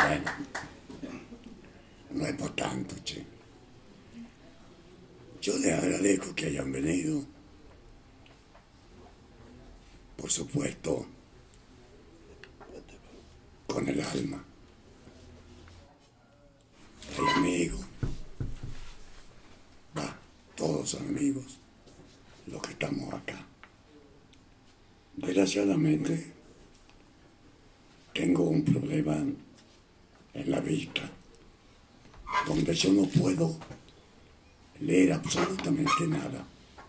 Bueno, no es por tanto, che. Yo les agradezco que hayan venido. Por supuesto, con el alma. Hay amigos. Todos son amigos los que estamos acá. Desgraciadamente, tengo un problema en la vista, donde yo no puedo leer absolutamente nada.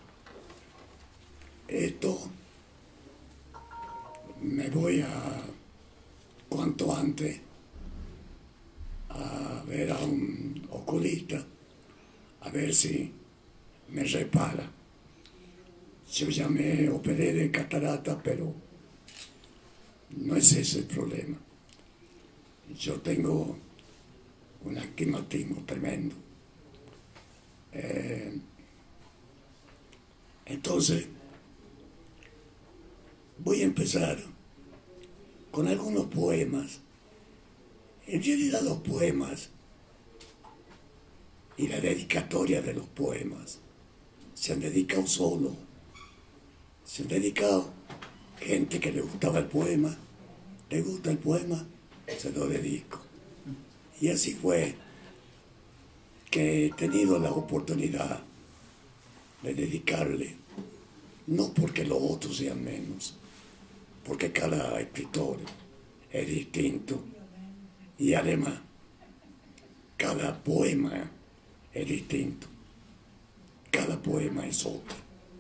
Esto me voy cuanto antes a ver a un oculista, a ver si me repara. Yo ya me operé de catarata, pero no es ese el problema. Yo tengo un astigmatismo tremendo. Entonces, voy a empezar con algunos poemas. En realidad los poemas y la dedicatoria de los poemas se han dedicado solo. Se han dedicado gente que le gustaba el poema, le gusta el poema, se lo dedico. Y así fue que he tenido la oportunidad de dedicarle, no porque los otros sean menos, porque cada escritor es distinto y además cada poema es distinto, cada poema es otro.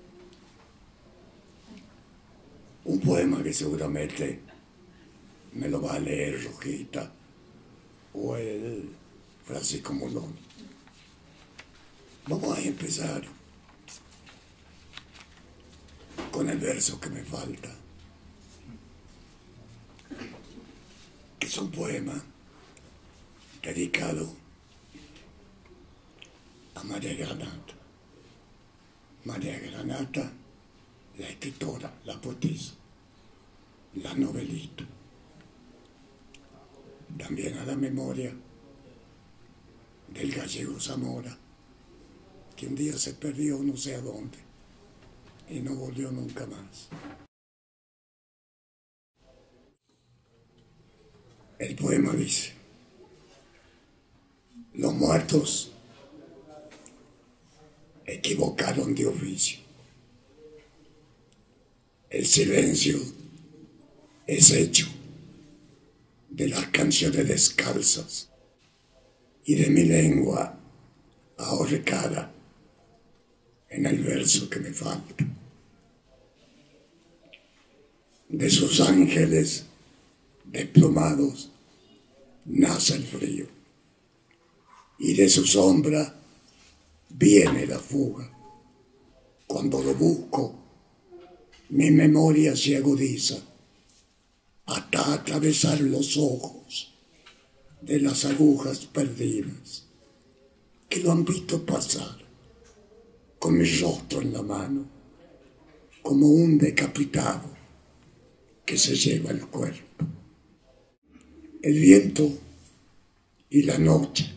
Un poema que seguramente me lo va a leer Rojita o el Francisco Molón. Vamos a empezar con el verso que me falta, que es un poema dedicado a María Granata. María Granata, la escritora, la poetisa, la novelista. También a la memoria del gallego Zamora, que un día se perdió no sé a dónde y no volvió nunca más. El poema dice: los muertos equivocaron de oficio. El silencio es hecho de las canciones descalzas y de mi lengua ahorcada en el verso que me falta. De sus ángeles desplomados nace el frío y de su sombra viene la fuga. Cuando lo busco, mi memoria se agudiza hasta atravesar los ojos de las agujas perdidas que lo han visto pasar con mi rostro en la mano, como un decapitado que se lleva el cuerpo. El viento y la noche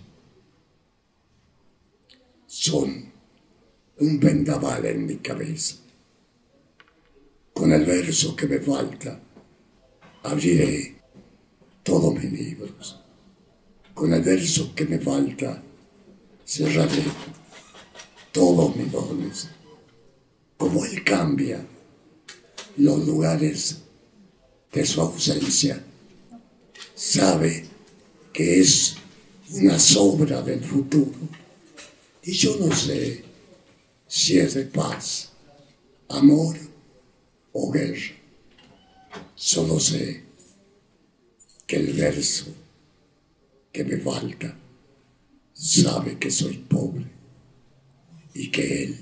son un vendaval en mi cabeza. Con el verso que me falta, abriré todos mis libros. Con el verso que me falta, cerraré todos mis dones. Como él cambia los lugares de su ausencia, sabe que es una sobra del futuro. Y yo no sé si es de paz, amor o guerra. Solo sé que el verso que me falta sabe que soy pobre y que él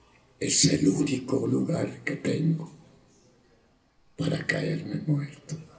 es el único lugar que tengo para caerme muerto.